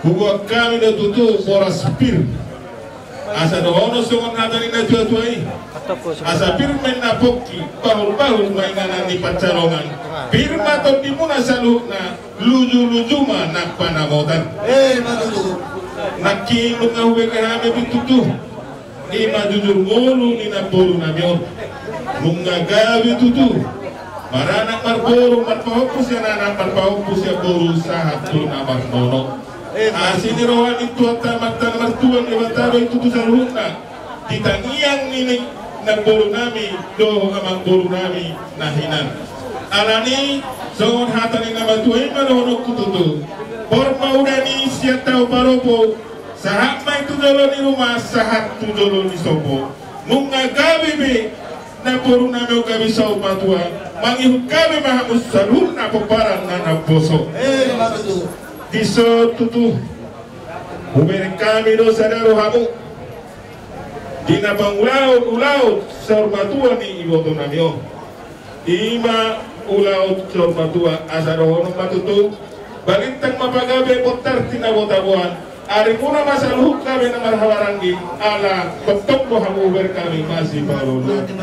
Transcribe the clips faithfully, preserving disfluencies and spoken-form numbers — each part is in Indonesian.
Huwag kami natuto oras pir. Asa doon sungon natin na tuwa-tuwai. Asa pir men na poki bahul-bahul mainganan ni pacarongan. Pir maton di muna salu na luju-luju ma nak panamotan. Eh, matutu. Nakin mga huwe karami bitutu. Ni majujur mulu ni na boru na miyon. Mga gabi tutu. Maranak marboru marpahopus ya nanak marpahopus ya boru sahatu na marmono. Asini rawan itu atas mata martuan lewataro itu tu saruhna ditangiang ini na boru nami do amang boru nami nahinan alani songon hatani nama tuai marono kututu porma udani siatau paropo sahat mai tu jolo ni rumah sahat tu jolo ni sopo munga gabi be na boru nami o gabi sau matua mangi gabi mahamus saruhna poparan na boso Eh, matutu. Diso tutu Uber kami do sadaro hamu Dina bang ulaut ulaut Sormatua ni iwoto namyo Ima ulaut sormatua Asaro hono matutu Balintang mapagabe potar tina botabuan Ari muna masaluh kami na marhawarangi Ala betok ko hamu uber kami masih baru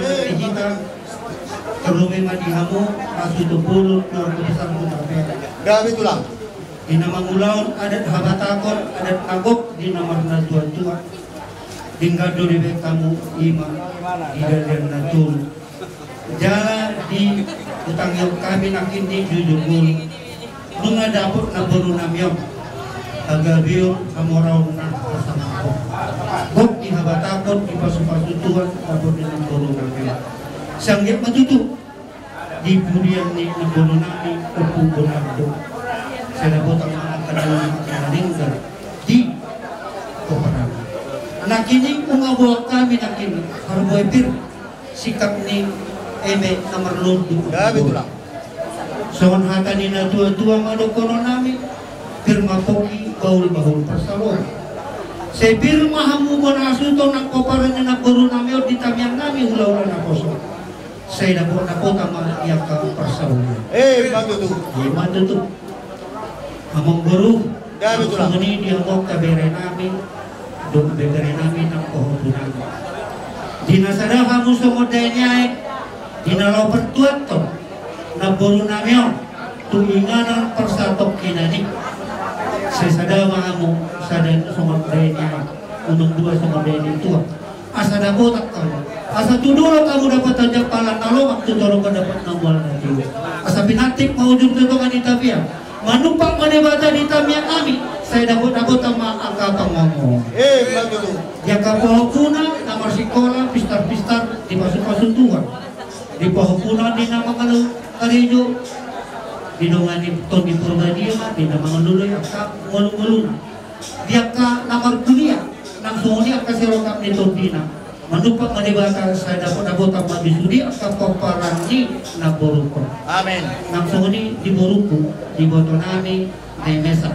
Terlebih mati hamu Masih tupulun Luar kebesaran kutabela Gabi tulang. di nama Ngulaun adat Habatakon adat Agok di nama Natua-tua tinggal duri kamu ima di dalam natul jala di utang yang kami nakin di jujur mulu bunga dapur nabaru namyong agabiyo amorau na bersama Gok di Habatakon di pasu-pasu Tuhan dapur di nabaru namyong sanggit matutu di budian ni nabaru nami upu bonado saya botang akan meninggal di koparan. Anak ini mengabuat kami nak ini harus pir sikap ni eme nomor lundu. Ya betul lah. Soal hata ni na tua-tua mado kono nami firma poki baul baul persalon. Saya firma hamu bonasuto nak koparan nak baru nami di tamiang nami ulah-ulah nak kosong. Saya dapat nak kota mah yang kau persalon. Eh, matutu. Gimana tu? Among guru, Ya, betul lah. ini dianggap kabere nami, dok kabere nami nang pohon nami. Dina sada kamu semodenya, dina lo pertuat to, na guru namyo, tuinganan persatok kinani. Sesada kamu sada semodenya, unung dua semodenya tua. Asa dapat tak kamu, asa tuduro kamu dapat tajak palan nalo waktu tolong dapat namual nanti. Asa pinatik mau jumpa tu kan itapia. Manumpak menebata di tamiang kami saya dapat-dapat sama angka pengomong Eh, matutu. ya kapahukuna nama sekolah pistar-pistar di pasu-pasu tua di pahukuna di nama kalau karijo di dongan di ton di purbadia di nama ngelulu ya kak ngelu-ngelu dia ka nama kuliah langsung dia kasih rokap di tondina manumpak menebata saya dapat-dapat sama bisudi angka paparangi na borukon Amin. langsung ini di boruku di botol nami di mesa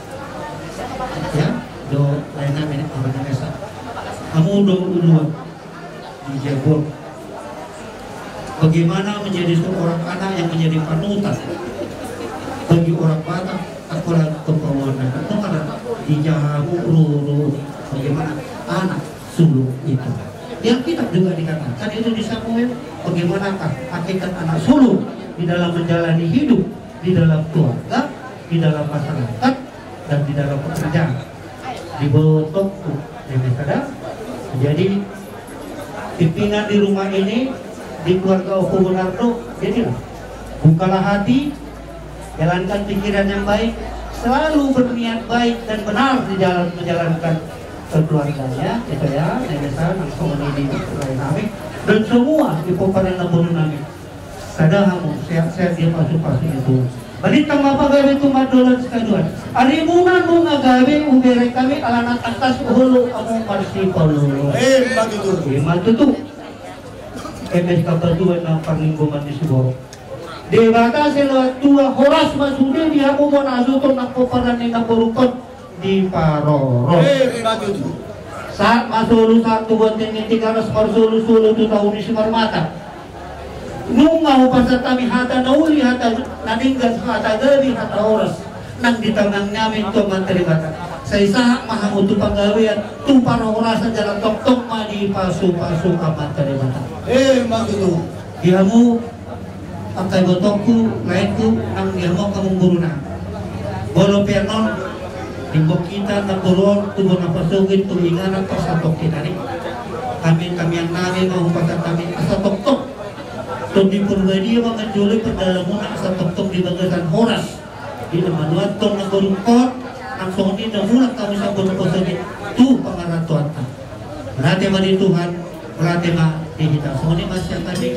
ya do lain nami di mesa kamu do uluan di Jabor bagaimana menjadi seorang anak yang menjadi panutan bagi orang Batak aku lagi kepawanan itu ada di Jamu Ruru bagaimana anak sulung itu yang kita juga dikatakan itu di Samuel bagaimanakah hakikat anak sulung di dalam menjalani hidup di dalam keluarga, di dalam masyarakat, dan di dalam pekerjaan. Di botok ini sadar. Jadi pimpinan di rumah ini di keluarga Opo Bonardo, jadilah bukalah hati, jalankan pikiran yang baik, selalu berniat baik dan benar di dalam menjalankan keluarganya, itu ya, desa langsung ini di kami dan semua di Poparan Naboru nami. Sada hamu sehat-sehat dia pasu-pasu itu. Balita mapagawe itu madolan sekaduan. Arimunan mo nga gawe ubere kami alanat atas uhulu among marsipalo. Eh, matutu. Eh, matutu. M S kabaduan ng panglingguman ni Siguro. Di bata sila tua horas masude di hamu mo nasuto ng Poparan ni Naborukon di Paroro. Eh, matutu. Saat masulu satu buat ini tiga ratus marsulu-sulu tu tahun di Sumarmata. Nung mau pasat kami hata nauli hata naninggas hata gabi hata oras nang di tangan namin to menteri bata Sa isa mahang uto panggawian tu para orasan jalan tok-tok madi pasu-pasu kamat kalimata. Eh, magudu. Dia mo ang kay botokku lainku ang dia mo kamong guru na. Bolo pernon timbok kita na turun tubuh na pasugin tulingan ang pasatok kita ni. Kami kami yang nabi mau pakat kami asa tok-tok. Tundi purga dia mga juli pedalamun asa tok-tok di bagasan horas. Di namanuan tong na gurungkot langsung di namulat kami sa guru pasugin tu pangaratuan ta. Berarti mari Tuhan, berarti ma di kita. Semua ni masih tadi.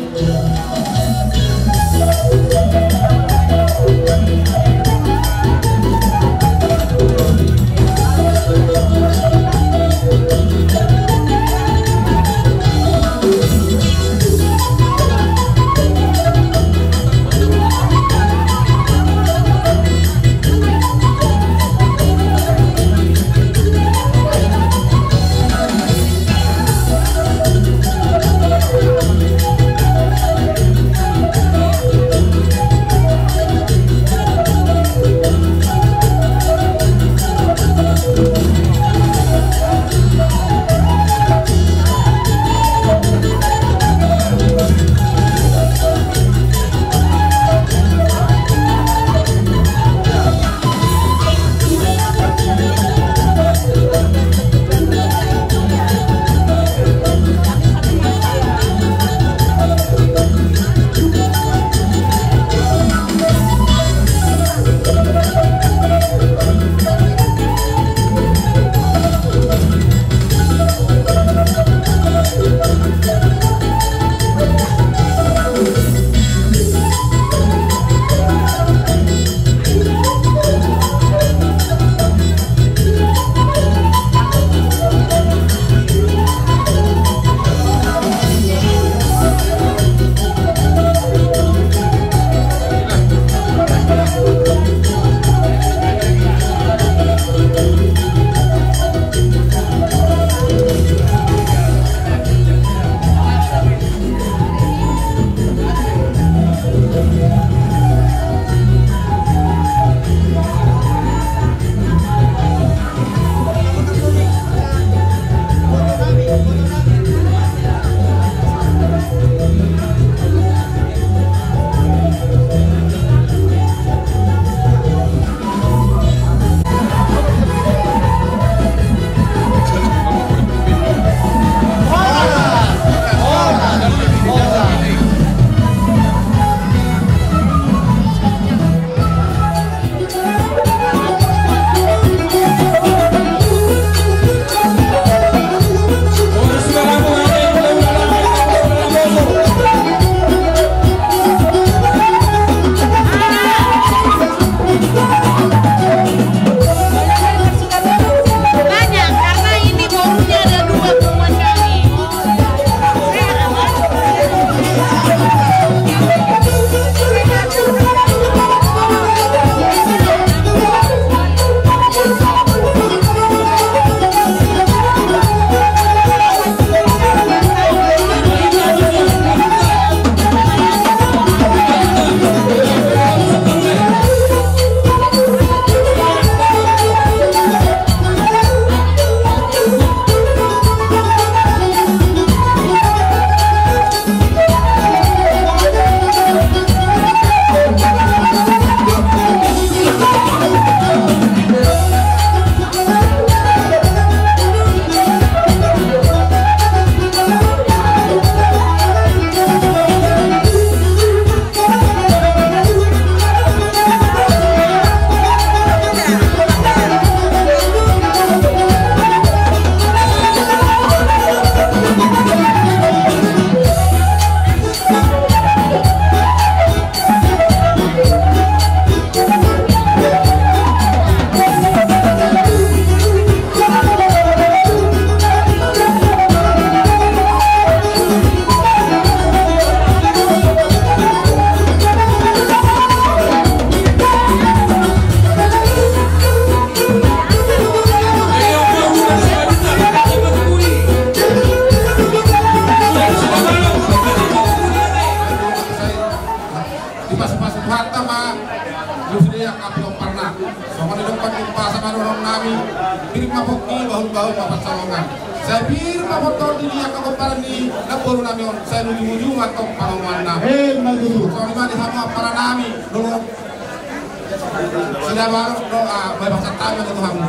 bir mapok ni bahul-bahul mapat salongan. Saya bir mapok tol di dia kakoparan ni naporu nami on. Saya ujung-ujung atau pangawan nami. Eh, maju. Soalnya mah di hama para nami dulu. Sudah baru doa bebas tangan itu hamu.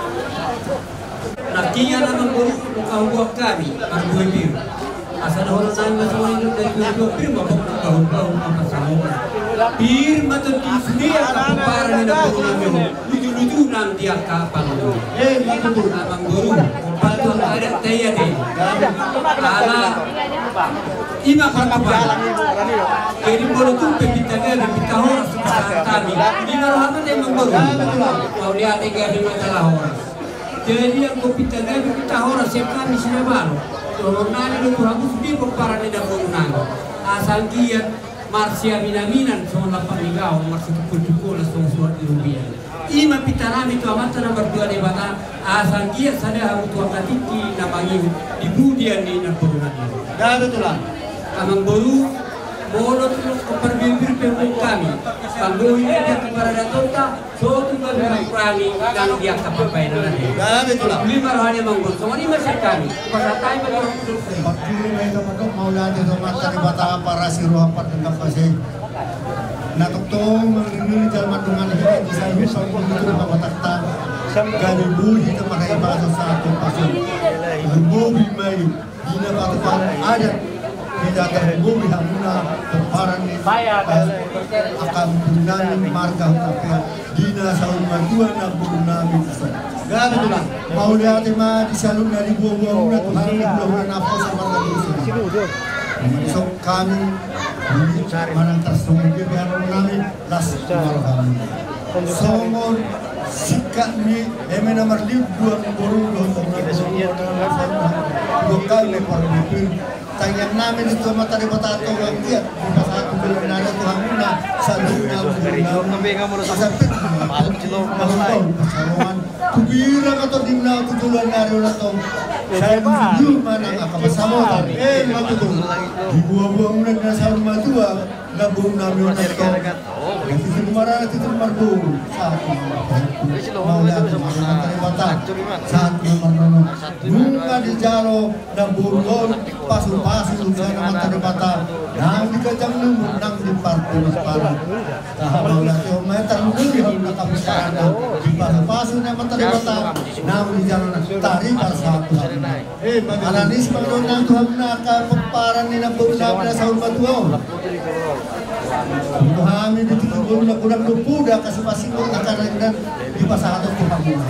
Nakinya naman po mukawag kami ang buhay biyo. Asa na hola namin sa mga inyong dahil ko pero mapapagkahon-kahon ang pasangon. Bir matutisi ang kapapara ni na po namin luju-luju nang dia kapangon. Eh, maju. Amang guru, pato ang ada tayo din. Ala, ima kapapara. Kaya po na itong pepitagal, pepitahon sa kami. Hindi na rahaman ay mang guru. Kau lihat ay gari matalahon. Jadi yang kopi tengah kita orang sekali sini baru. Kalau nani lu kurang sedih berparan di dapur nani. Asal dia Marsia minaminan semua lapan mingau masih cukup-cukup langsung surat di rupiah. Ima pitanami itu amat nomor dua di bata. Asal dia sadar harus tuan katiki namanya di budian di dapur nani. Dah betul lah. Amang baru Bolot perbibir pemuk kami. Panggoy dia kepada datonta, so tinggal berani dan dia kapapai nanti. Dah betul lah. Lima hari manggut, semua ini masih kami. Pasatai bagi Pagkili may kamadok maulani sa mata ni bata para si Ruhapat ng kapasay. Natuktong maglilili dyan madungan hindi di sa iyo sa pagkili na matakta. Galibuhi na makaibasa sa atong pasyon. Galibuhi may ginapatupang adat. Tidak terhubung hamuna keparan ni akan namin marga hutapya dina sa umaduan na namin isa. Gabi ito lang. Mauli ate ma di salong na libuwa muna Tuhan na buwan na po sa marga isa. So kami manang tersungguh biar namin las marga. Somon sikap ni eme nomor libuan burung untuk lokal lepar bipin. Tayang namin ito matari batato ang diyan. Di sa atong bilanada ito hamuna sa luna muna. Kasapit malungkong pasaruan. Kubira ka ito din na tutulan na rin na ito. Sa yung man ang akapasamotan. Eh, matutong. Dibuwa-buwa muna na sa rumah dua. Nabuong namin na ito. Kasi sinumara na ito marbong sa ating maula at mga matari bata. Sa ating marunong. Nunga di jaro na burgon pasok-pasok sa naman taribata nang di kajang lumon nang di parte mas parang kahabaw natin o may tarungulihan na kapisaran na di pasok-pasok naman taribata nang di jaro na tarika sa Tuhan. Alanis Panginoon ng Tuhan na kapagparan ni na buong na sa urbatuaw. Tuhan ini ditunggu na kurang lupuda kasi masingkong nakaragdan di pasado ko hamuna.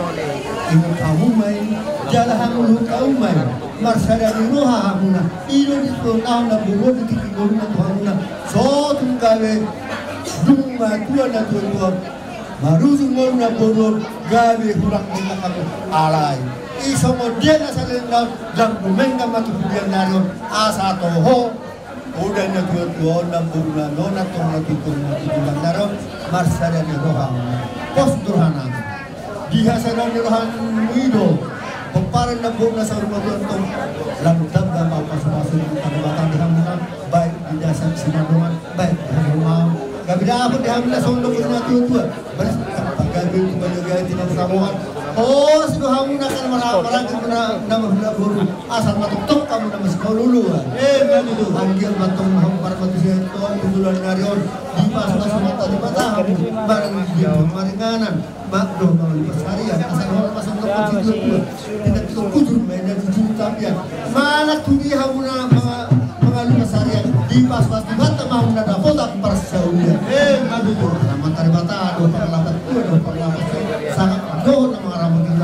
Ingat hamumay, jalahang ulong kaumay. Marsada ni roha hamuna. Ilo dito na na buwan na titigol na hamuna. So tunggawe dumma tuwa na tuwa. Marusung mo na buwan gawe hurak nila kami alay. Iso mo diyan na sa linaw lang bumenga matutubian na rin asa toho. Udah na tuwa-tuwa na buwan na na itong natutong natutulang na rin. Marsada ni roha hamuna. Pos durhana. Diha sa ni rohan muido. Pagparan na buong nasa rumah itong lamdam na mapasamasun ng pagbatang di hamuna, baik di dasar sinanungan, baik di hamuna. Gabi na ako di hamuna sa ulo ko na tuwa-tuwa. Baris, pag-gagawin ko ba yung gaya tinasamuhan? Oo, sino hamuna ka naman maragin ko na namahulaburo. Asal matutok ka mo na mas kaululuhan. Eh, gani do. Hanggil matong mahang para matusya ito, tutulan na rin. Di pa sa mata di bata, barang di maringanan. Makdo mga lipasarian, asal mga pasang kapag siglo pinagtukudur may nagtututab yan. Malak tumiha mo na mga mga lipasarian, di pas-pas di bata mahong na dapat ang para sa ulian. Eh, magudur. Naman tari bata, do panglapat ko, do panglapat ko. Sangat doon ang mga ramon nila.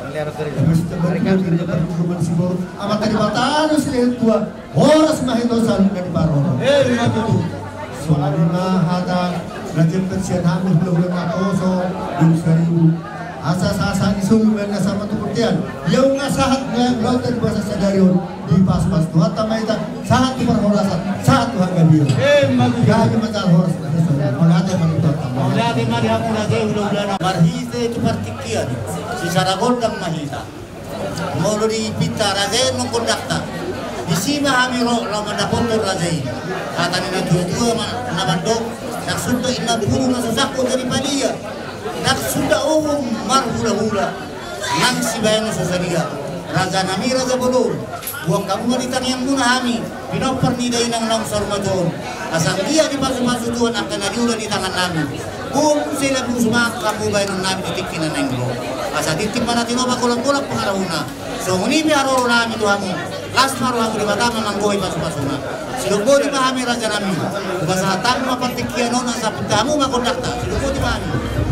Terus terberkat diri perhubungan siguro. Amat tari bata, ano sila tua, oras mahito sa lugar di Baro. Eh, magudur. Soalnya mahata Rajan pensiun hamil belum matoso belum seribu asas-asas isulumen na sama tukutian yung asahat ng laut dari bahasa sadarion di pas-pas tuhat tamaita sahat di perhorasan sahat tuhan gabiyo eh magagawa matal horas malate manitot malate marihamu na de ululana marhite itu partikian si saragon dang mahita molo di pita razen mengkondakta di sini hamiro lama dapotor razen kata nina dua-dua namandok nak sudah ina buru na susako daripada dia nak sudah umum marhula-hula nang si bayang sa sariga. Raja nami raja bolor, buang kamu ngalitan yang muna kami, pinopar ni day nang nang sarmadon. Asang dia di pasu-pasu Tuhan akan nadiulan di tangan namin. Kung sila kung sumak kamu bayang namin titipin na nengro. Asa titip mana tinoba kulang-kulang pangarahuna. So ngunipi aroro namin Tuhan mo. Las maru aku di mata manggoy pasu-pasuna. Silugbo di pahami raja nami. Basa tamu mapantikian nona sa putamu makondakta. Silugbo di pahami.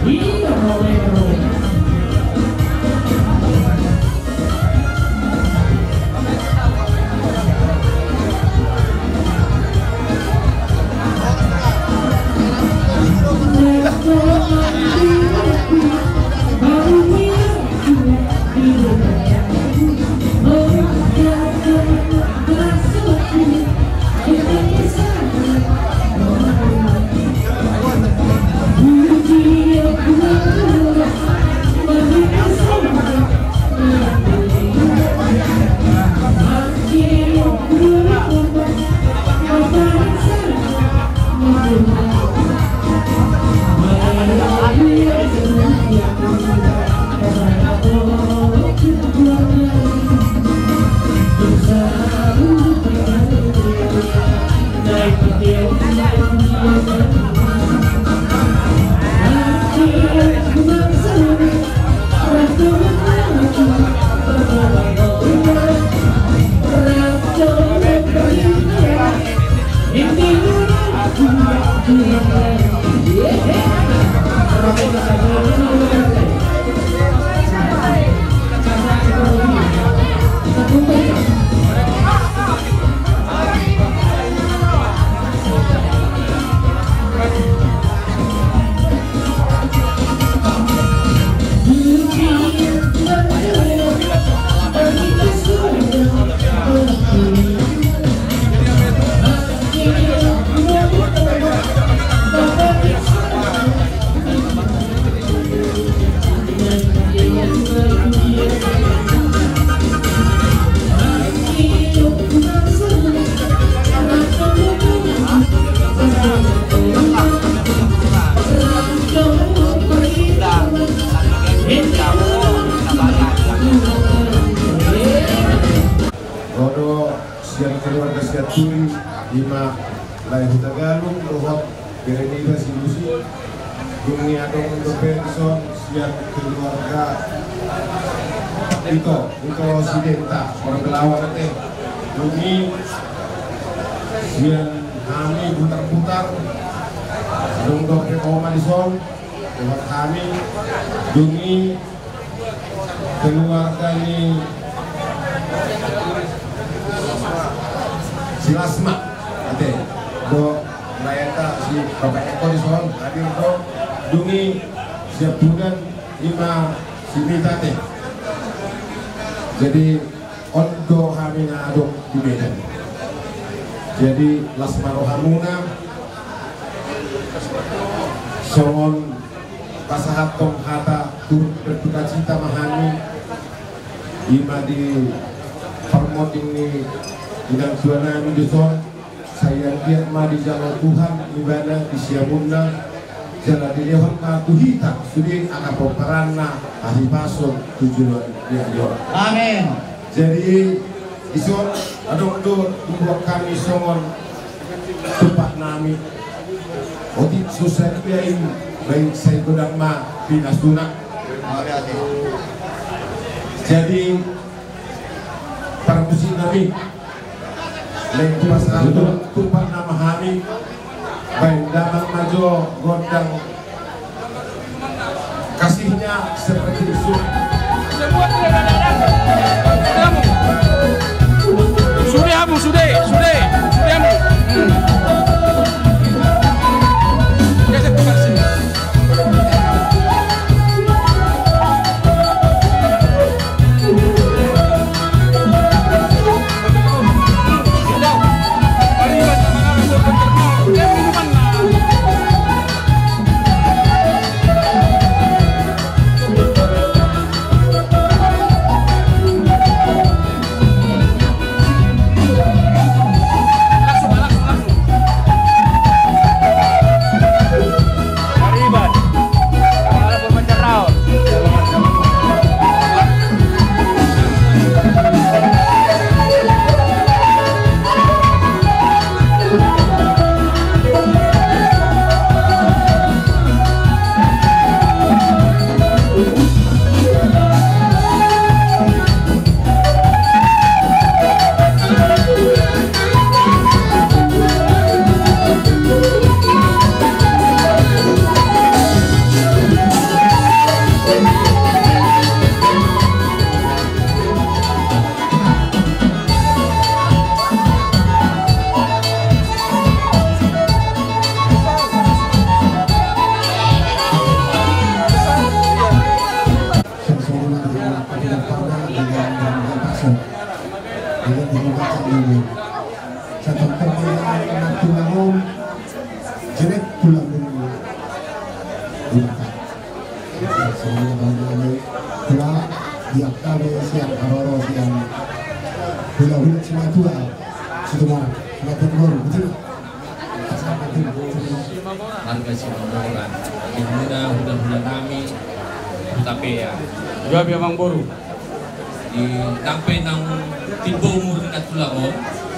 Lima Lai Hutagalung, Rohok, Berenida Silusi, Dungi Adong untuk Benson, siap keluarga Ito, Ito Sidenta, orang Belawan nanti, Dungi, siap kami putar-putar, Dung Dokter Omanison, Lewat kami, Dungi, keluarga ini Silasma. Ate, do layata si Bapak Eko di soal hadir do dungi siap bulan lima si Mitate. Jadi ondo kami ngaduk di Medan. Jadi lasmaro hamuna songon pasahat tong hata turut berduka cita mahani ima di permot ini dengan suara di soal saya lihat ma di jalan Tuhan ibadah di siamunda jalan di lewat aku hitam sudin anak peperana ahli pasok tujuan dia dia Amin. Jadi ison adok do membuat kami songon tempat nami otik susah piain baik saya godang ma pinas tunak. Jadi para musik nami lain pasal tumpah nama kami baik damang majo gondang kasihnya seperti itu sudah kamu sudah sudah sudah kamu geser tukar sini Mora dengan Bangga Pasir. Dia digunakan dulu. Satu tempat yang tulang jelek tulang dulu. Gunakan. Semuanya bangga tulang dia kabe siang aroro siang. Bila bila cuma tua sudah mau nggak baru betul. Harga Simamora yang mudah-mudahan kami tapi ya Jawab ya Bang Boru. di sampai nang tiba umur na tulangon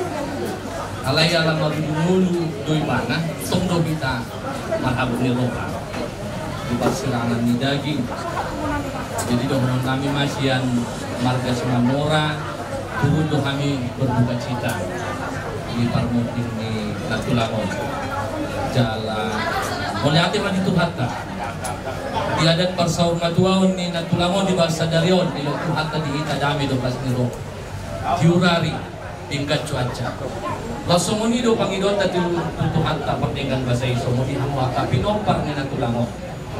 alay alam marunulu doi mana tong do kita marhabun ni roka di persirangan ni daging jadi dohon kami masian marga Simamora turun do kami berduka cita di parmuting ni Natulangon jalan oleh hati mandi Tuhatta di adat persaur matuaon ni Natulangon di bahasa Darion di Tuhatta di hita dami do pas niro tiurari tingkat cuaca langsung ini do pangidon tadi Tuhatta pagdinggan bahasa iso mo di hamuaka pinompar ni Natulangon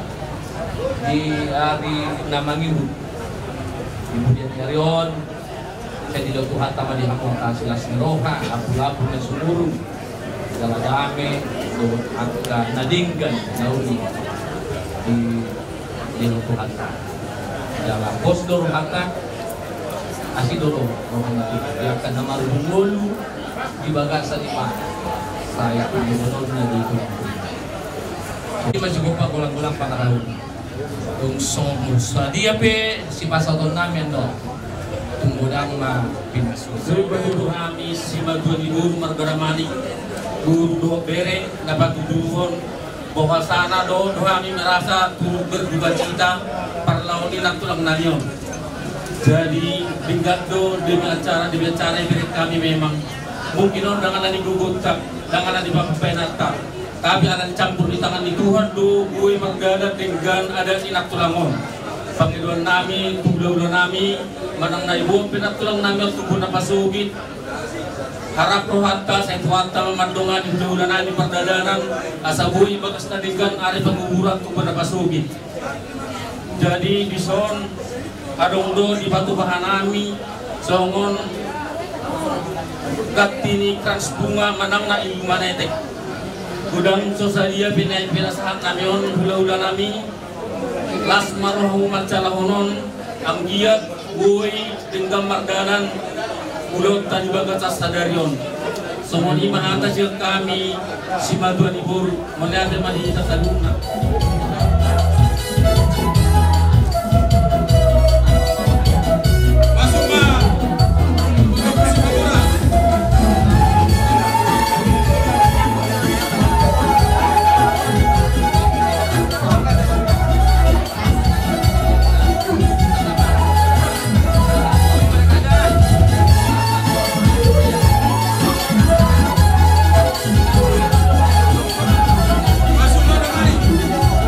di hari namangiru kemudian Darion saya di Tuhatta mah di hamuaka silas niroha apu-apu na sumurung dalam dame do angka nadinggan nauli di di Tuhatta dalam pos do Tuhatta asih dulu yang akan nama dulu di bagasa di mana saya menurutnya di itu ini masih buka gulang-gulang panahunungsong musa dia pe si pasal ton namen do tunggu dang ma pinasu sebetul kami si baduan ibu margaramani guru do bere dapat tujuan bahwa sana do do kami merasa turut berduka cita parlauni lang tulang nanyon jadi tingkat do dengan acara dengan acara yang kami memang mungkin orang dengan ani gugut tak dengan ani penata tapi ada campur di tangan di Tuhan do gue margada dengan ada di Natulangon panggilan nami tubuh nami manang na ibu pinatulang nami tubuh na pasugit harap rohatta saya tuhatta memandungan di tubuh nami perdadanan asabui bagas nadigan ari penguburan tubuh na pasugit jadi di son adong do di batu bahanami songon gatini krans bunga manang na ibu manetek gudang sosalia pinay pinasahan namion hula-hula nami las marohu macalahonon ang giat buhay tinggam mardanan ulot tadi bagas sadarion somon ima atas yang kami si maduan ibur melihat mani tataluna Masuk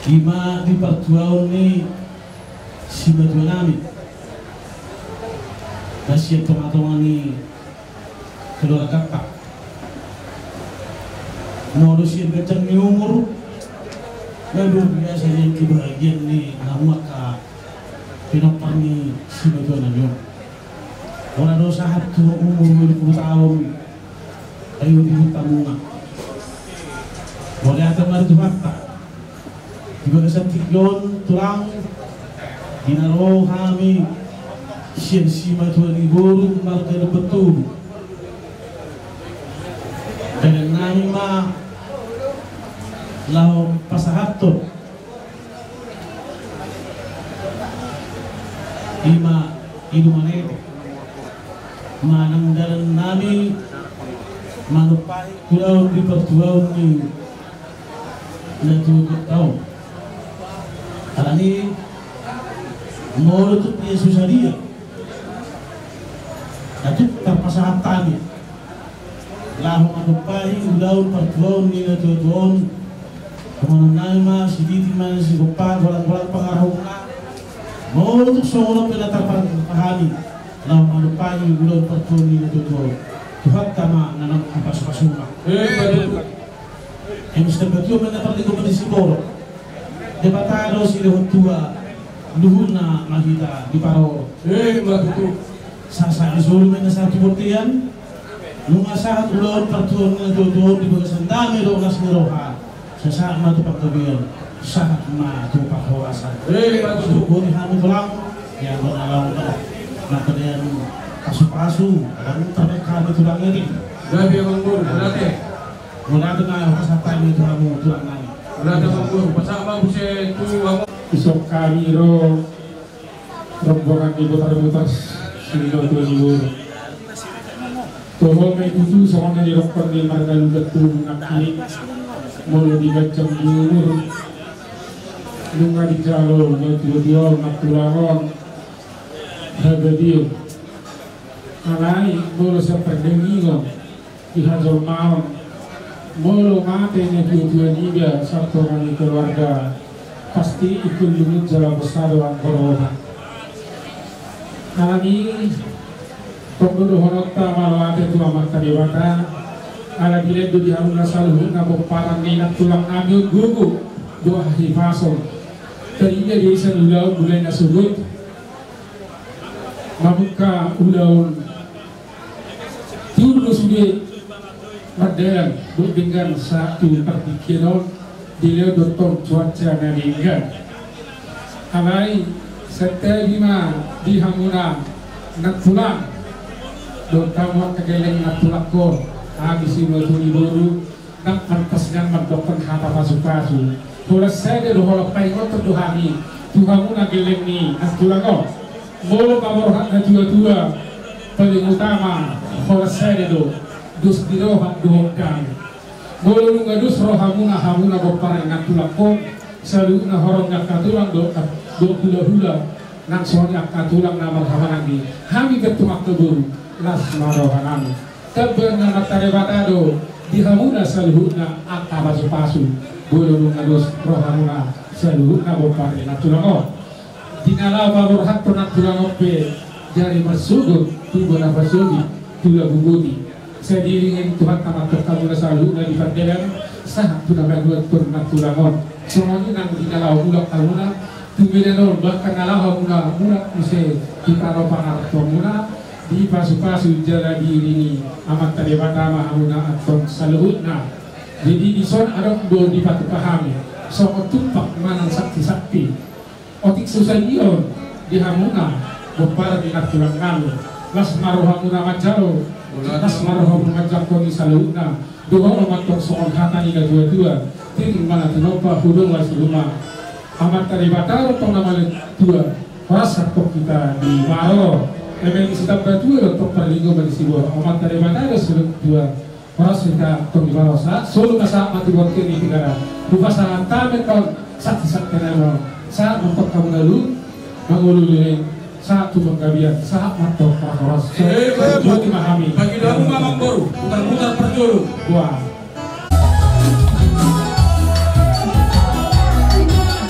Ima di pertuaun ni si batu nami masih teman-teman ni keluar kapak modus yang kencang ni umur lalu biasanya kebahagiaan ni nama ka pinapang ni si batu nami orang dosa hati umur dua puluh tahun ayo dihutamu boleh ada mari fakta di bagasan tikyon tulang dinaro kami sian sima tuan ibu marga betul dan nami ma lau pasahato ima idu manete manang dalam nami manupai kulau di pertuaun ni natutup tahun ini menurut Yesus dia itu terpasangan tani lahu manupai udaun pertuaun ni natutuan kemanang nama si diti man si gupa golang-golang pengarahung na menurut semua pila terpahami lahu manupai udaun pertuaun ni natutuan Tuhan tama nanang pas-pasuma yang mesti betul mendapat kompetensi boro debatado si lehut tua luhuna magita di paro eh matutu sasa isul mena satu portian lunga saat ulon pertuan na dodon di bagasan dami do nas niroha sasa matu pagkabiyan saat matu paghawasan eh matutu kuni hamu pulang yang menalaw na kadayan pasu-pasu ang tabi kami tulang ini gabi ang manggur berarti wala na kasatan ni hamu tulang nani wala na manggur pasama busi tu isok kami ro rombongan di putar-putar sino tu ibu tohol may tutu sama na dirokor di marga lugatun nakini mulu di gacang dulu lunga di jalo nyotu-dio naktulangon hagadio alai mulu sa perdengingo ihazol maon mulu mate ni tujuan juga satu kali keluarga pasti ikut lumut jalan besar dalam corona alami pemburu honota malawate tu amat kadewata ala biledo di haruna saluhun nabo parang ninak tulang amil gugu dua hifason tadinya di isa ulau bulay na sugut mabuka ulau Tulu sudah padahal dengan satu perpikiran dia doktor cuaca naringgan. Alai setiap lima di hamuna nak pulang, doktor mau kegeleng nak pulang kor. Habis itu tuli baru nak pantasnya mendokter hata pasu-pasu. Kalau saya dah holok paingot terduhani, tuhamuna geleng ni nak pulang kor. Mulu kabur hak tua-tua paling utama. Kalau saya itu dus diroha dohkan boleh ngadus rohamuna hamuna bopar nak tulakon selalu na horong nak katulang do do hula-hula nak soalnya katulang nama hamanang di kami ketumak keburu las marohanami teber nama tarebatado di hamuna selalu na akta pasu-pasu boleh ngadus rohamuna selalu na bopar nak tulakon dinala babur hakto nak tulakon pe jari masugut tubuh na pasugi tula bubudi saya diringin Tuhan tamat kamu selalu dari pandangan sah tuna baguat pernah tulangon semuanya nang dinalau ulak kaluna tumilenon bahkan nalau muna muna use ditaro pangarto muna di pasu-pasu jala diringi amat tadi batama amuna aton saluhutna jadi di son ada do dipatu pahami songo tumpak manang sakti-sakti otik susah dion di hamuna bopara di tulang ngalu las marohamuna majaro las marohamuna majakoni saluna dua orang soal hatani ka dua-dua ting mana tinopa hudung las rumah amat tadi bataro tong nama dua rasa tok kita di maro emang sedap batu tok perlinggo bagi sibo amat tadi bataro sudah dua rasa kita tong di maro sa solo masa mati buat kini tinggal buka sangat tamen kau sakti-sakti nalo sa untuk kamu lalu mangululeng satu penggabian saat matok pakoros saya dimahami bagi dalam mamang baru putar-putar perjuru wah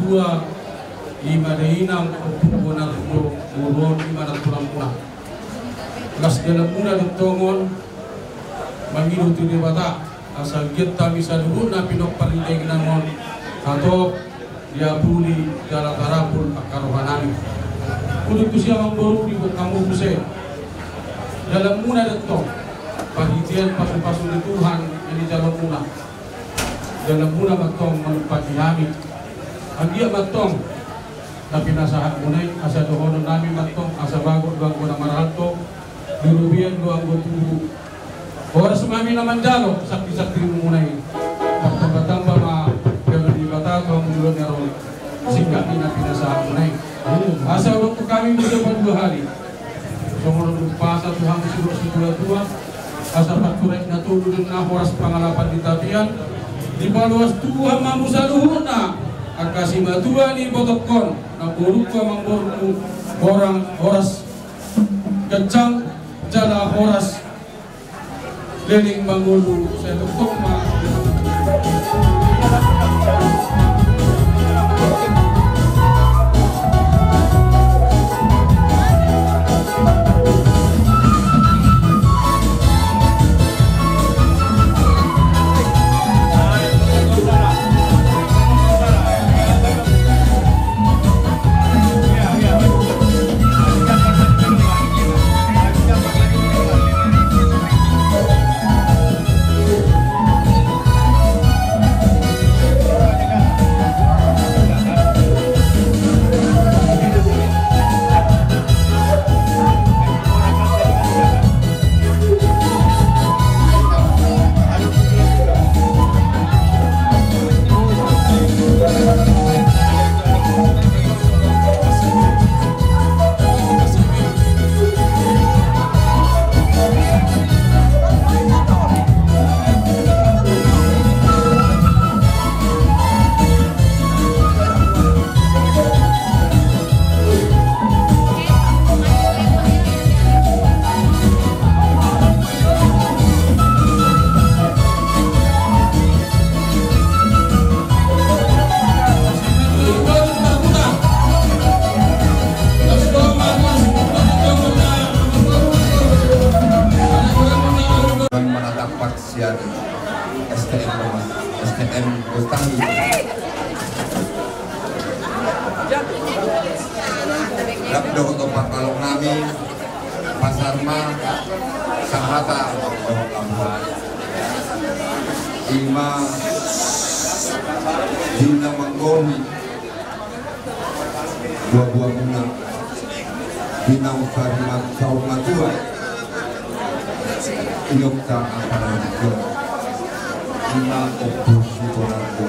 tua lima dainang pembunuhan buron lima dan tulang pulang gas dalam muna ditongon mangiru tu debata asal kita bisa dulu na pinok parinday ginamon atau dia buli dalam tarapul akar rohanani kudu tu siya mamboru di kamu buse dalam muna ditong pahitian pasu-pasu di Tuhan ini dalam muna dalam muna matong menempati kami dia matong tapi nasahat munay asa dohonon namin matong asa bago doang ko na maralto dirubian doang ko tubo oras mami naman dalo sakti-sakti munay pagtatamba ma gawin di bata ko ang mulon nga ron singkat na pinasahat munay asa ulang ko kami muda pa dua hari so mulon pasa Tuhan suruh sigula tua asa paturay na tulungan na oras pangalapan di tapian di baluas Tuhan mamusaluhun na ang kasimatuan ni Botokon na buruk ka mambormu orang oras gacang jala oras leling mangulu sa tuktok ma S T M Bustani Rabdo untuk pakalong namin Pasarma Sahata Ima Dina Manggomi Buah-buah bunga Dina Usari Saur Matua Inyokta Aparanjo Ina Opusi Korako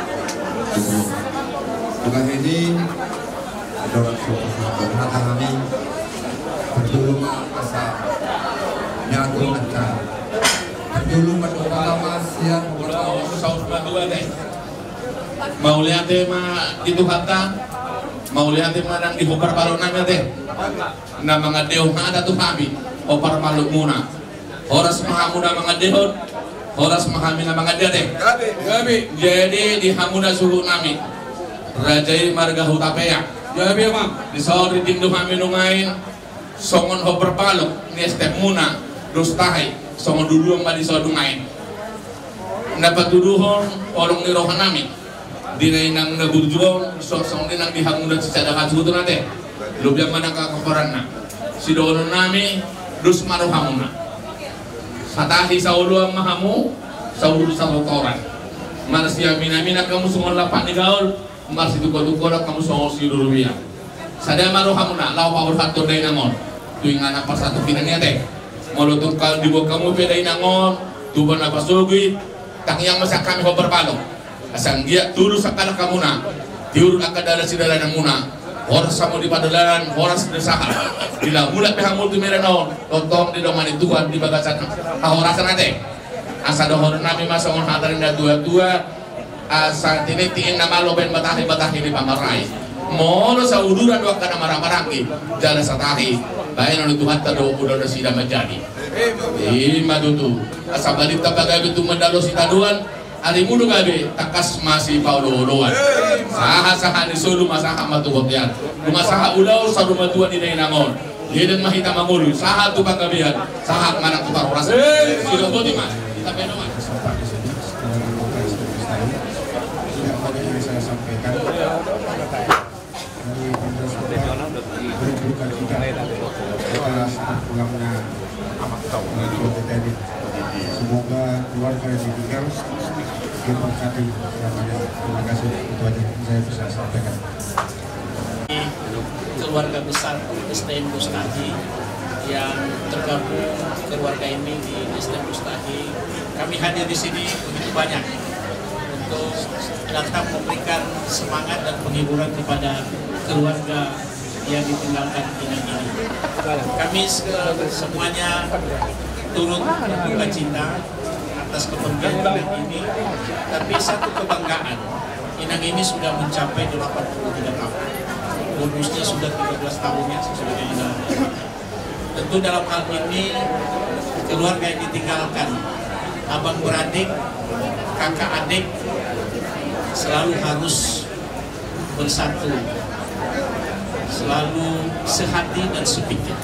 Bukan ini Dorak Sopo Hata kami Berdulu Asa Nyatu Anca Berdulu Berdulu Masya Saur Matua deh mau lihat deh mah itu kata mau lihat deh mah nang di hopar balon namanya deh na mga deon ada tuh kami hopar maluk muna oras mahamuna mga deon oras mahami na mga deh gabi jadi di hamuna suhu nami rajai marga hutapea gabi mah di saur di tindu kami nungain songon hopar balok ni step muna dostahai songon dudung mah di saur nungain dapat duduhon orang nirohan nami dinay nang nabudjuon sosong din ang dihangunan sa sadakan suto natin lubyan man ang kakaparan na si doon nami dus maruhamu na satahi sa ulo ang mahamu sa ulo sa kotoran maras siya minamina kamu sungon lapan ni gaul maras itu kodukora kamu sungon si lulubiya sada maruhamu na lau pawul hato day namon tuwing nga na pasatu kinan niya te molotong ka dibuag kamu peday nangon tuban na pasugi tangyang masak kami ko berpalong asang dia turu sakala kamuna tiur akadala sidala nang muna oras samo di padalan oras desahal bila mula pihak multi merano totong di domani tuan di bagasan ahorasan ate asa dohor nami masongon hatarin da tua-tua asa tinitiin nama lo ben batahi-batahi di pamarai mono sa uduran dua kana marang-marangki jala satahi bayan anu Tuhan tado udah sida menjadi eh madutu asa balita bagay itu mendalo si taduan hari muda gabe takas masih paulo doan saha saha ni solo masaha matubot yan lumasaha ulaw sa rumatuan ni nangon lidan mahita mangulu saha tu pagabihan saha mana tu paruras silo boti man kita penoman saya sampaikan berduka cita atas pulangnya semoga keluarga yang ditinggal diberkati yang ada. Terima kasih, itu aja saya bisa sampaikan. Keluarga besar S T M Bustahi yang tergabung keluarga ini di S T M Bustahi, kami hadir di sini begitu banyak untuk datang memberikan semangat dan penghiburan kepada keluarga yang ditinggalkan Inang ini. Kami semuanya turut berduka cita atas kepergian Inang ini, tapi satu kebanggaan, Inang ini sudah mencapai delapan puluh tiga tahun, bonusnya sudah tiga belas tahunnya sesuai Inang. Tentu dalam hal ini keluarga yang ditinggalkan, abang beradik, kakak adik selalu harus bersatu, selalu sehati dan sepikir,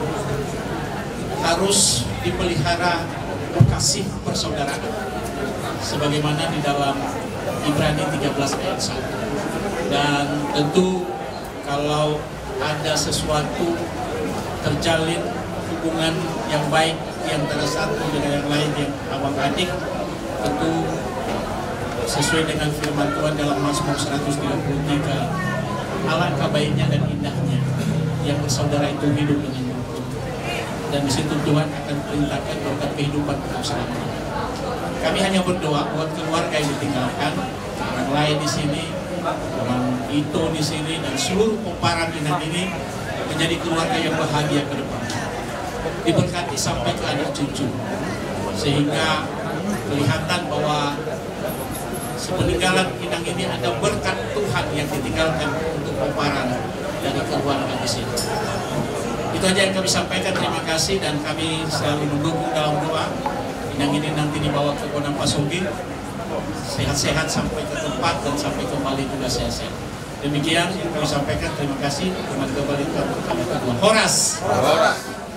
harus dipelihara kasih persaudaraan sebagaimana di dalam Ibrani tiga belas ayat satu. Dan tentu kalau ada sesuatu terjalin hubungan yang baik yang antara satu dengan yang lain yang abang adik, tentu sesuai dengan firman Tuhan dalam Mazmur seratus tiga puluh tiga, alangkah baiknya dan indahnya yang bersaudara itu hidup dengan rukun. Dan di situ Tuhan akan perintahkan berkat kehidupan untuk selamanya. Kami hanya berdoa buat keluarga yang ditinggalkan, orang lain di sini, orang itu di sini, dan seluruh pemparan Inang ini menjadi keluarga yang bahagia ke depan, diberkati sampai ke anak cucu, sehingga kelihatan bahwa sepeninggalan Inang ini ada berkat Tuhan yang ditinggalkan untuk pemparan dari keluarga di sini. Itu aja yang kami sampaikan. Terima kasih, dan kami selalu mendukung dalam doa. Inang ini nanti dibawa ke Gondang Pasugi sehat-sehat sampai ke tempat dan sampai kembali juga sehat-sehat. Demikian yang kami sampaikan. Terima kasih. Kembali kembali ke kedua. Horas. Horas.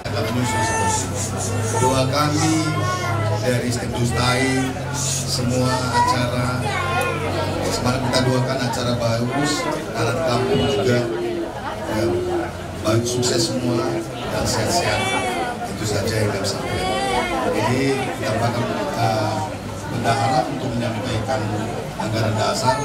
Doa kami dari S T M Bustahi, semua acara semalam kita doakan acara bagus, anak kampung juga ya, baik, sukses semua dan sehat-sehat. Itu saja yang kami sampaikan. Jadi kita bakal uh, bendahara untuk menyampaikan anggaran dasar.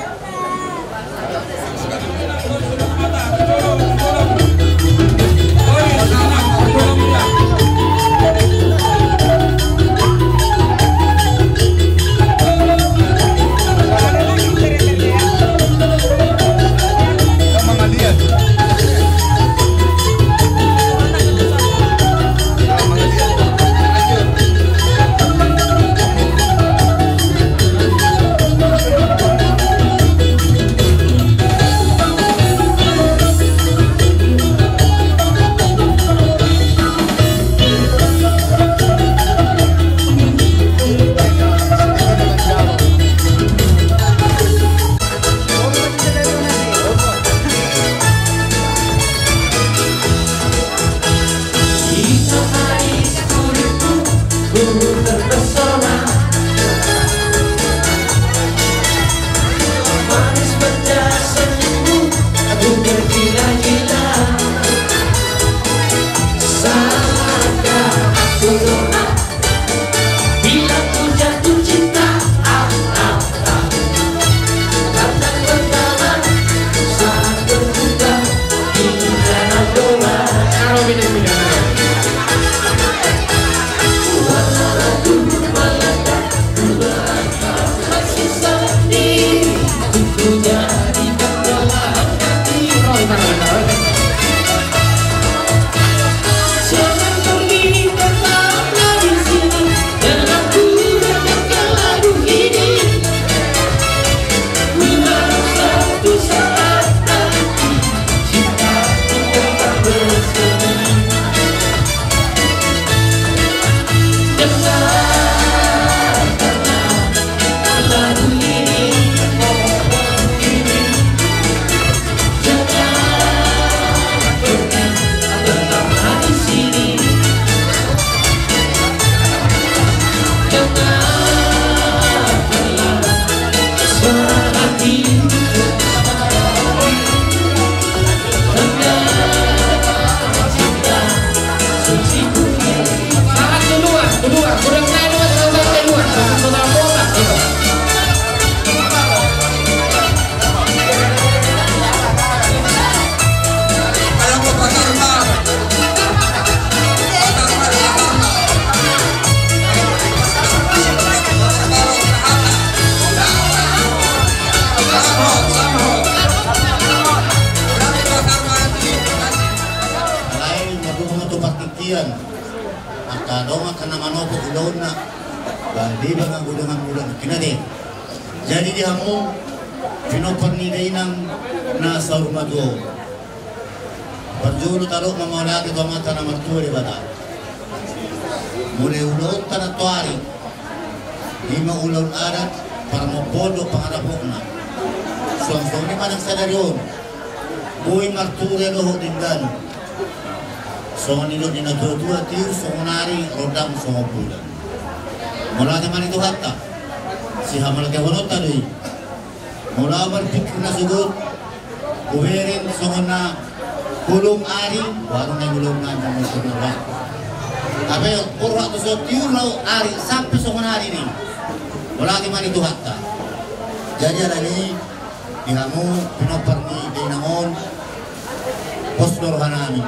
kemudian akadong akan manopo ulon na bali ba nga gudungan ulan kinade jadi di hamu pinoperniday ng nasa rumah do perjulu taruh mamolaki to mata na marturi bata mulai ulon tanah tuari lima ulon adat para mopodo pangarapok na suang-suang ni manang sadaryon buhay marture loho dindan so nilo dinadodua tir songonari rodang songopulan mula teman itu hatta si hamal ke honota doi mula berpikir na sugod kuberin songona gulung ari baru na gulung na ng sonora apa yung purwa to so tiur lau ari sampai songonari ni mula teman itu hatta jadi ada ni dihamu pinoperni dinangon postor hanami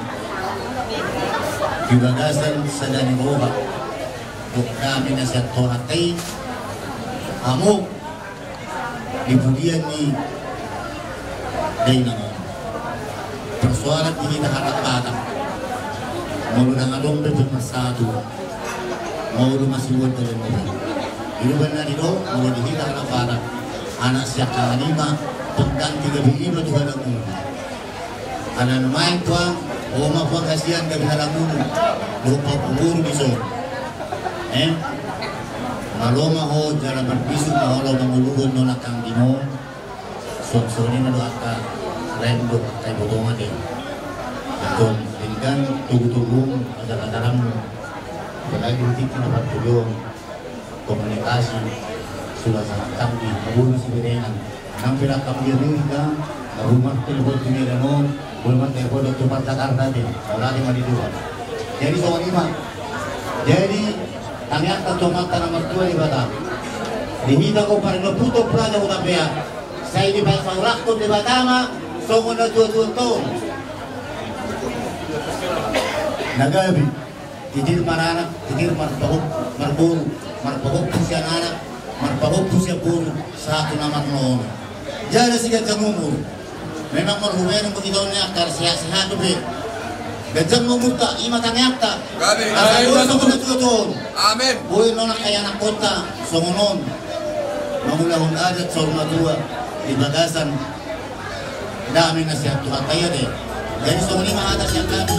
dibagasan sadani roha untuk kami nasihat tohatai amu dibudian ni dinangon persoalan ini dah anak patah mau nang adong bermasadu mau masih buat dalam ini itu benar itu mau dihita anak patah anak siapa lima penggang tiga lima tuh ada mulu anak main tuang oma puang kasihan gak bisa mulu lupa kubur bisa eh maloma ho jalan berbisu maholo menguluhun nolak kang dino sok-sok ini doakan rendo kayak botongan deh betul dengan tubuh-tubuh ada-ada berlagi titik dapat tulung komunikasi sudah sangat canggih kabur masih berenang nampil akap dia juga rumah telepon ini dan rumah telepon dokter Jakarta deh kalau di mana dua jadi soal lima jadi ternyata cuma tanah mertua di Batam dihita ko parin lo puto praja utapia saya di bahasa urakto di Batama songo na dua-dua tahun nagabi titir marana titir marpahok marburu marpahok pusian anak marpahok pusian puru satu nama nono jadi sigat jamumur memang marhumen untuk kita ini akar sehat-sehat tuh gajang mumuta ima tangakta asal dua songo na dua tahun amin buhay nona kaya anak kota songo non mamulahon adat sa rumah dua di bagasan dami na siya Tuhan tayo deh jadi songo ni mahata siya kami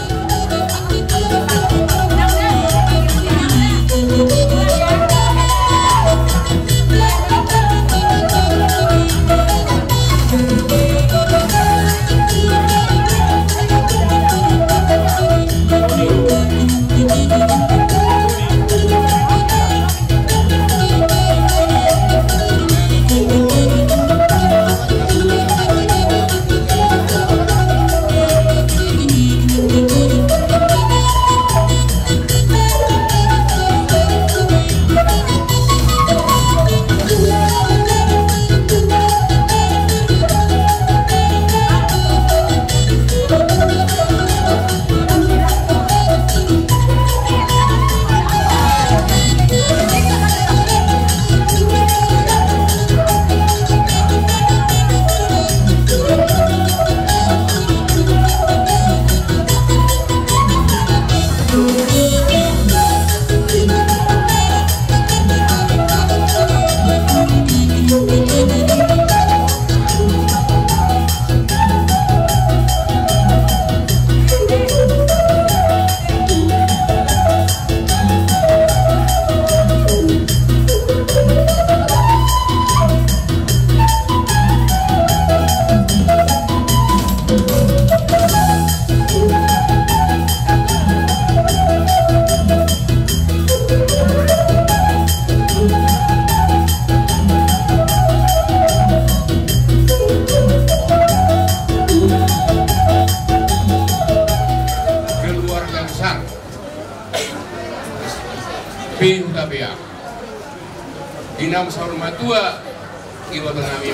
Pintabia Inam sa rumah tua iwa tangamiyo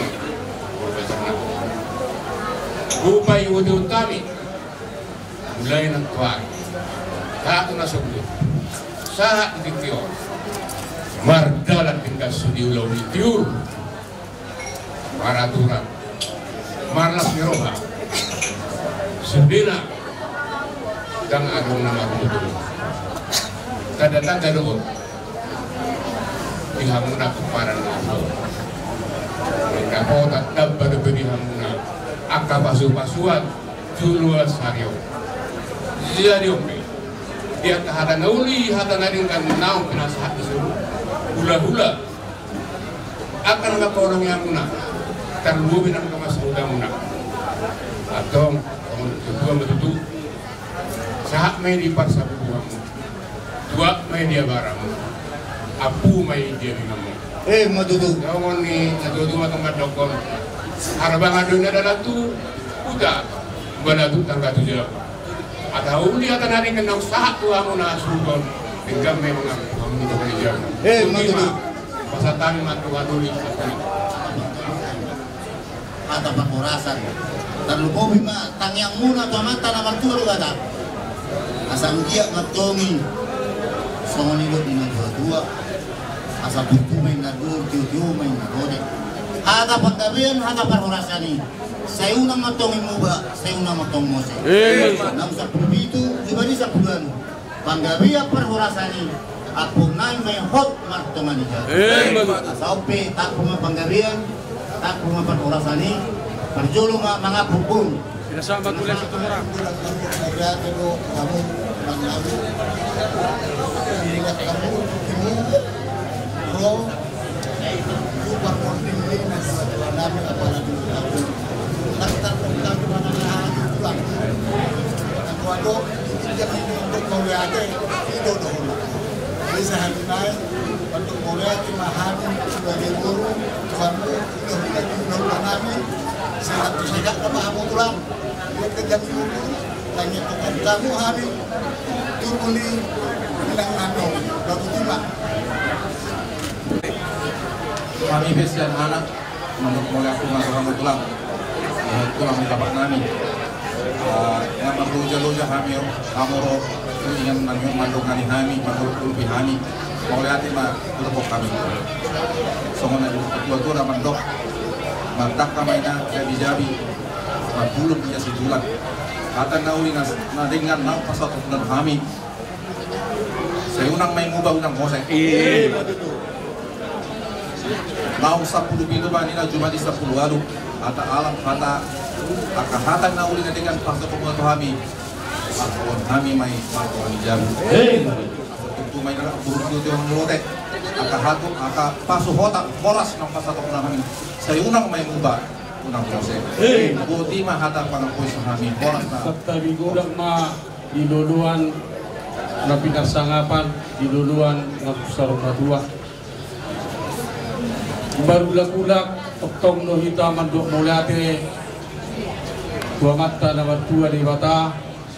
Upay uti utami mulai ng tuwag Kato na suglo Sahat ng tiyo Mardalat tinggal sudiulaw ni tiyo Maraturan Marlas ni Roha Sendina Dang agong na magmudulong tanda-tanda doon dihamuna keparan doon dapat dapat dihamuna akka pasu-pasuan juluas hario jadi ombe dia kahada nauli hata naring kan naung penasahat disuruh hula-hula akan nggak orang yang muna terlebih dan kemas udah muna atau kedua betul saat main di pasar buahmu dua main dia barang apu main dia binamu eh madudu kamu nih madudu atau madokon harba ngadunya adalah tu udah banatu tangga tujuh atau dia akan hari kenal saat tuamu nasubon hingga memang kamu itu kerja eh madudu pasal tani matu aduli ada pengurasan terlupa bima tang yang muna atau mata nama turu kata asal dia ngatongi sama nilai dengan dua-dua asal buku main nadur tiu-tiu main nadore ada paggabian ada pengurasan ini saya unang ngatongi muba saya unang ngatongi mose enam sepuluh itu dibanding sepuluhan paggabian pengurasan ini aku naik main hot martongan ija asal pe tak puma paggabian tak puma pengurasan ini berjulung mga bubong. Sinasama tuloy sa tumura. Nagratalo kamu mangabu. Dilihat kamu ibu pro super kontinli na namin apa lagi aku. Nakita-nakita mga lahat ito lang. Ako ano, hindi kami untuk mawiyate, ito doon. Jadi sa halimay, untuk mawiyate mahamin sebagai guru, Tuhan mo, ito kita tinulungan namin. Saya tidak nama kamu tulang, buat kerja dulu, tanya tukar kamu hari, turuni bilang nano, lalu tiba. Kami besian anak, menurut mulai aku masuk kamu tulang, tulang dapat nami. Nama luja-luja kami, kamu roh, ingin menanggung manduk nani kami, manduk lebih kami, mulai hati mah berpok kami. Soalnya dua-dua manduk. Mantak kamaina jabi-jabi mabulun dia sebulan kata nauli nas nadingan nang pasal bulan kami saya unang main ngubah unang ngosek iya mau sepuluh pintu manila cuma di sepuluh lalu kata alam kata kata kata nauli nadingan pasal bulan kami pasal kami main pasal kami jabi itu main nak buruk itu yang melotek kata hatu kata pasu hotak horas nang pasal bulan kami saya unang main ubah unang proses eh boti mah hata pangapoy sa kami horas na sabta bigudak ma diluluan na pinagsangapan diluluan na sarong dua barulak-ulak toktong no hita mandok mulate dua mata na tua di bata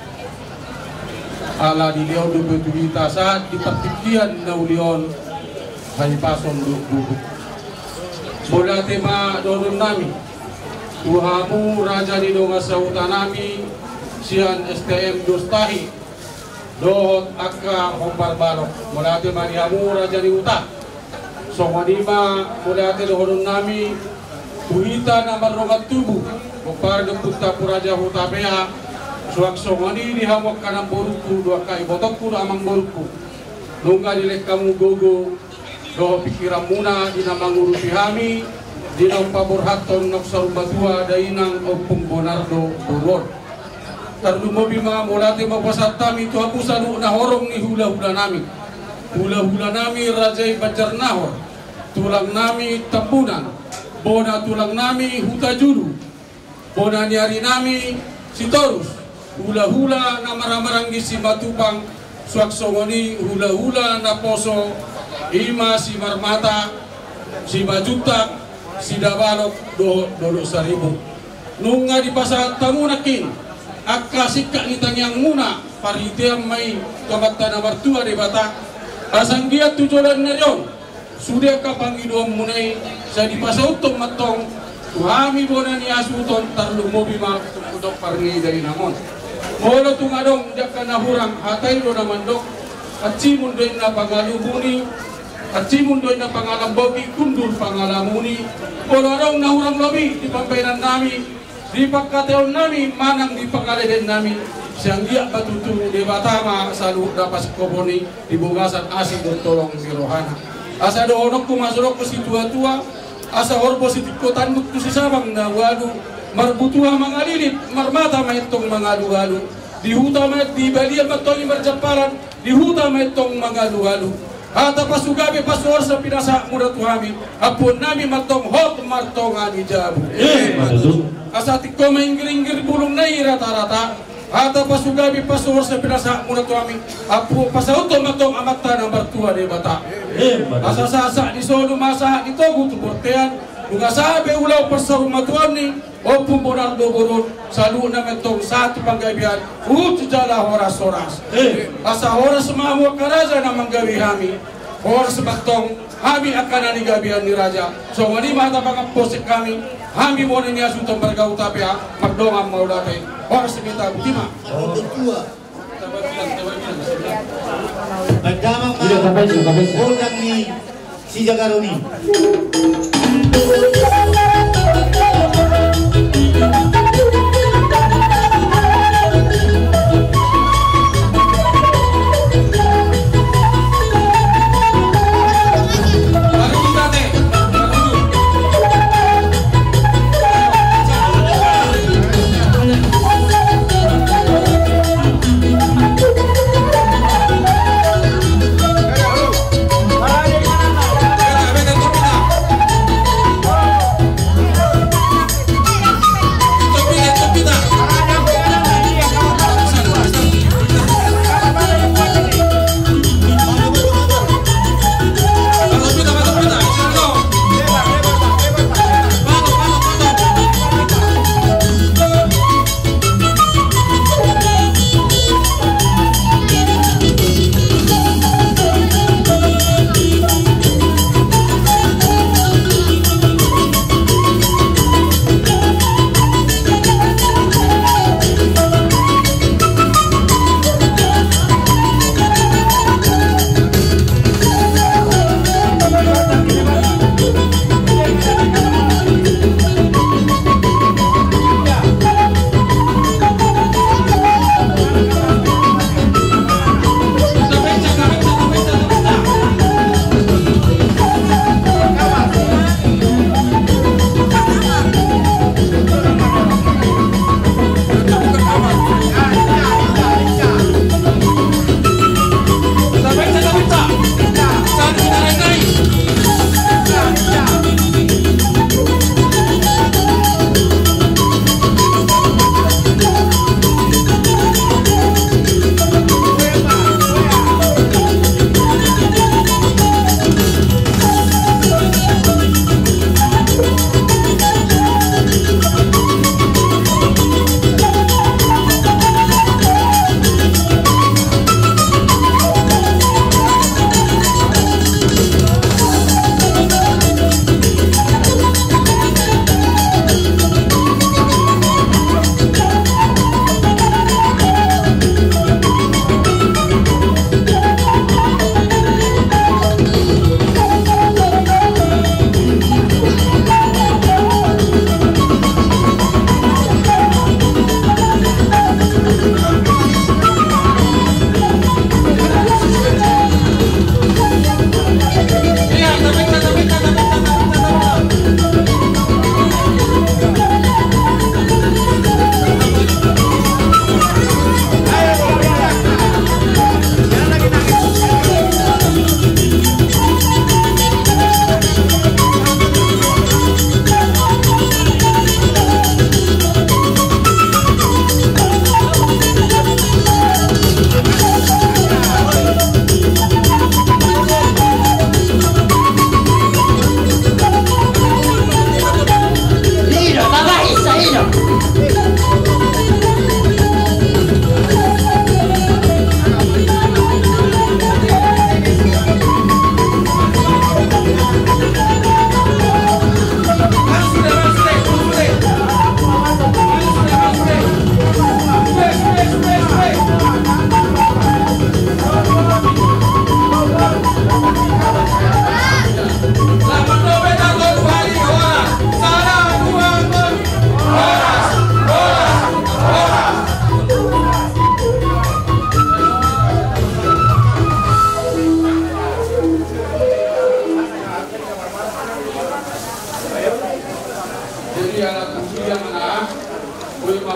ala di leo do betuita saat dipertikian na ulion hay pason duduk bola tema dorun nami Tuhamu Raja di donga sauta nami sian S T M dostahi dohot akka hompar balok bola tema nihamu Raja di uta somadima bola te dohon nami tuhita nama rogat tubuh hompar deputa puraja huta bea suak somani dihawak kanang boruku dua kai botokku amang boruku nungga dilek kamu gogo doh pikiran muna di nama ngurusi kami di nama paborhaton nok sarubatua dainang opung bonardo burwon tardumo bima mulate mapasat kami tu aku sanu na horong ni hula-hula nami hula-hula nami rajai bajar nahor tulang nami tambunan bona tulang nami huta juru bona nyari nami sitorus hula-hula na marang-marang gisi batupang suak songoni hula-hula na poso ima si marmata si majutak si dabalok do dodo saribu nunga di pasal tamu nakin akka sikka ni tangyang muna paritiang may kamata na martua di bata asang giat tujulan na yon sudah ka pangiduang munay sa di pasal utong matong tuhami bona ni asuton tarlumo bima kudok parni dari namon molo tungadong jaka nahurang hatay do naman dok at simon doy na pangalubuni at simon doy na pangalambogi kundur pangalamuni kolorong nahurang lobi di pampainan nami di pagkateon nami manang di pagkaleden nami siang dia batutu di Batama selalu dapat sekoboni di bugasan asing bertolong di rohana. Asa do onok ku masuk ku si tua-tua, asa hor positif ko tanduk tu si sabang na wadu, marbutua mangalilip, marmata maitong mangalu-alu, di huta mayat di balian matong marjaparan, di huta maitong mangalu-alu. Ata pasugabi pasuor sa pinasa muda tuhami, apun nami matong hot martong ani jabu. Asa tiko mainggiring-gir bulong na rata-rata. Ata pasugabi pasuor sa pinasa muna to amin apu pasauto matong amata ng bartua de bata. Asa-sasa di solo masa ito gutu portean bunga sabi ulaw pasaw matuan ni o pumbonar do boron salu na metong satu panggabihan utu jala horas-horas. Asa horas mamu karaja na manggawi hami horas batong kami akan nanigabihan ni raja. So wani mata pangaposik kami kami mo niya sutong bargaw tapi ha magdongam maulate horas kita butima. Berdamang Poldan ni si Jagaroni.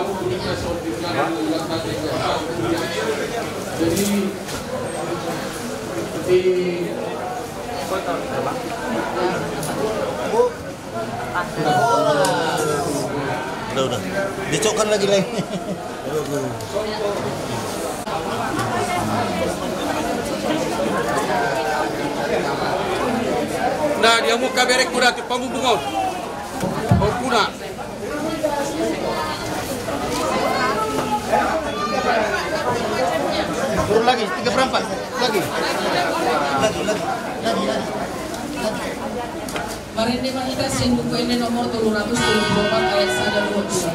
Jadi di Udah, udah. Dicokkan lagi lagi. Nah, dia mau kaberek kuda di pambubungon. Oh, kuda. Turun lagi, tiga perempat. Lagi. Lagi, lagi. Lagi, lagi. Marinde Mahita Sing buku ini nomor tujuh ratus tujuh puluh empat ayat satu dua dua.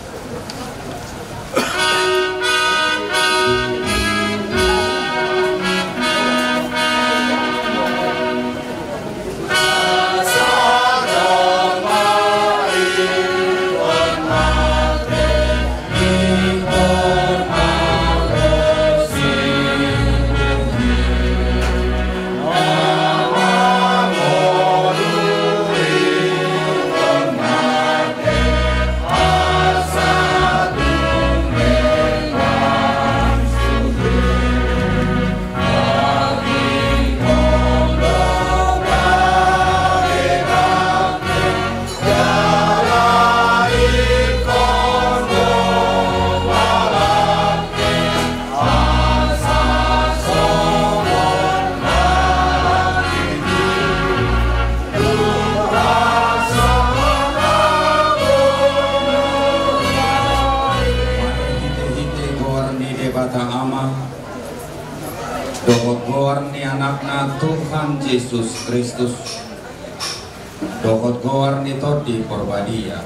Dohot ni anakna Tuhan Yesus Kristus. Dohot goar ni todi porbadia.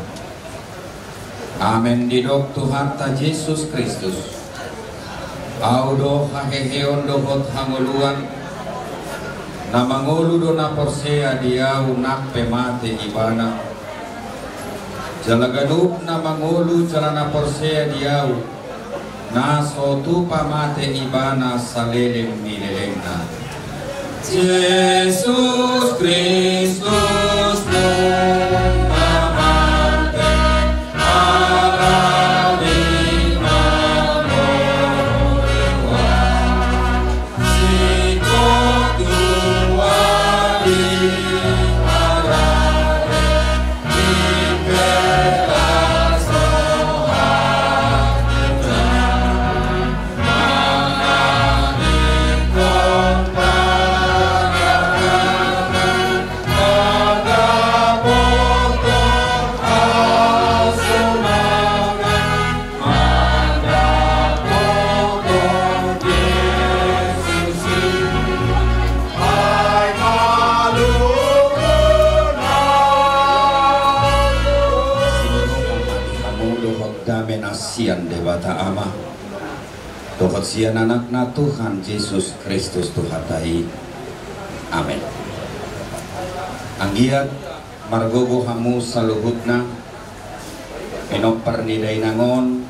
Amen didok Tuhan ta Yesus Kristus. Audo haheheon dohot hanguluan. Namangulu do na porsea diau nak pemate ibana. Jalagadup namangulu jalana porsea diau. Naso tu pamate ibana salelem milelena. Yesus Kristus pamate alami mamorewa. Sikok tuwali arare impera soha kita. Sian debata ama dohot sian anakna Tuhan Yesus Kristus Tuhatai. Amin. Anggiat margogo hamu saluhutna enopar nidai nangon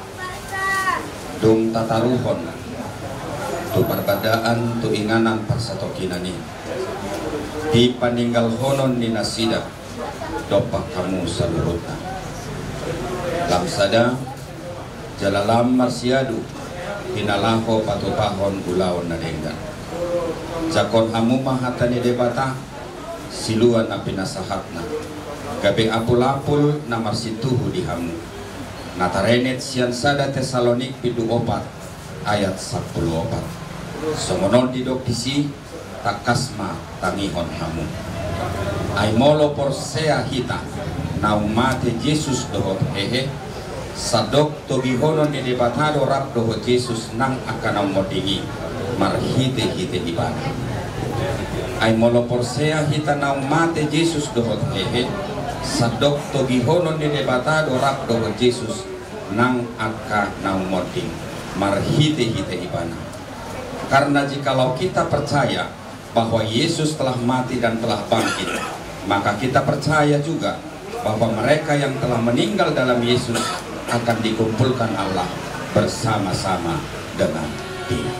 dung tataruhon tu perbadaan tu inganan parsatokinani di paninggal honon ni nasida dopak kamu saluhutna lamsada jalalam marsiadu hinalaho patupahon gulaon nadenggan jakon hamu mahatani debata siluan na pinasahatna gabe apul-apul na marsituhu di hamu natarenet sian sada Tesalonik pidu opat ayat sepuluh opat somonon didok disi takasma tangihon hamu ay molo porsea hita naumate Yesus dohot hehe sadok togihonon ni debatado rap dohot Yesus nang akan modingi marhite hite ibana ay molo porsea hita naumate Yesus dohot hehe sadok togihonon ni debatado rap dohot Yesus nang akan moding marhite hite ibana. Karena jikalau kita percaya bahwa Yesus telah mati dan telah bangkit, maka kita percaya juga bahwa mereka yang telah meninggal dalam Yesus akan dikumpulkan Allah bersama-sama dengan Dia.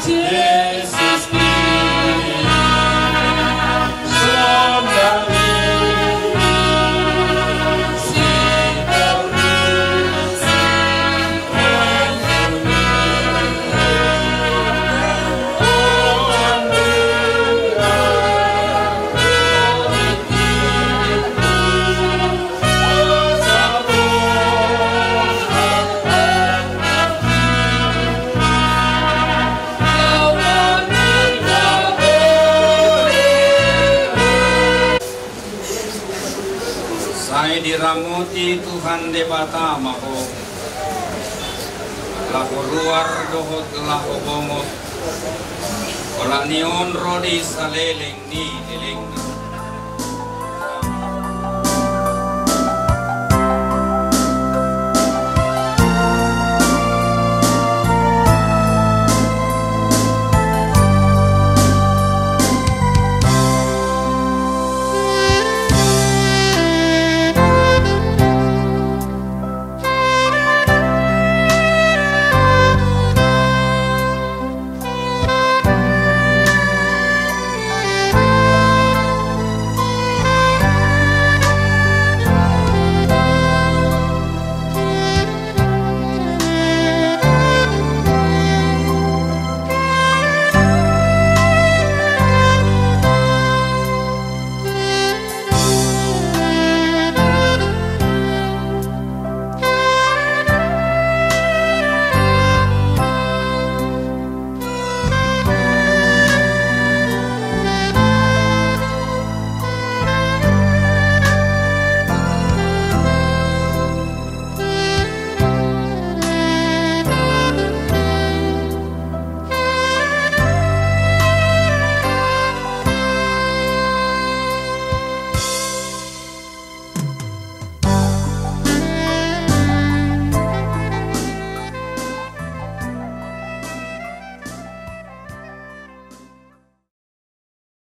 Yesus Saya diramuti Tuhan debata mako lahu luar dohot lahu bongot ola nion rodi saleleng ni leleng